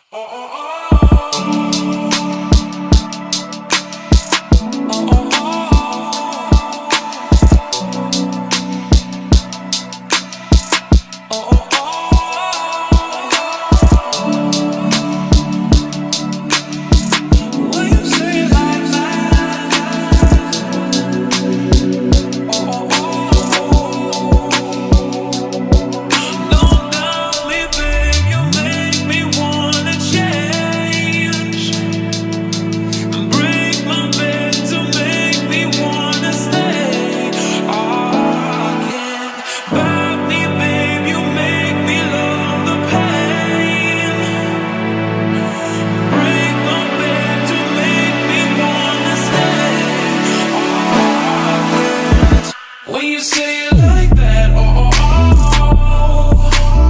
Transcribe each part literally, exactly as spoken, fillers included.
When you say it like that, oh, oh,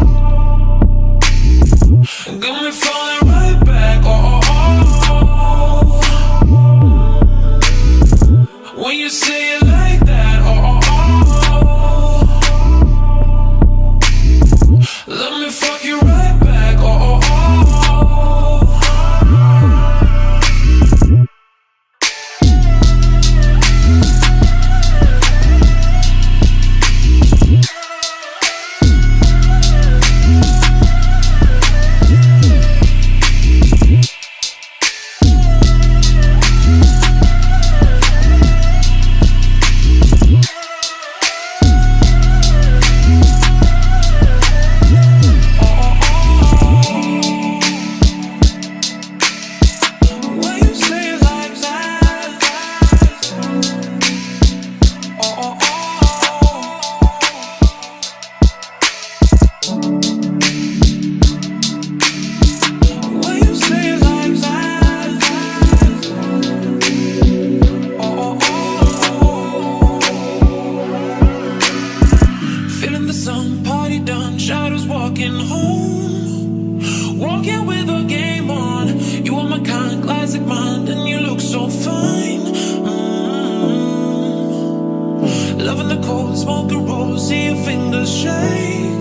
oh, got me falling right back, oh, oh, oh. When you say it like that, oh, oh, oh, let me fuck you right back, oh, oh, oh. Party done, shadows walking home, walking with a game on. You are my kind, classic mind, and you look so fine. mm. Loving the cold, smoking rose, see your fingers shake.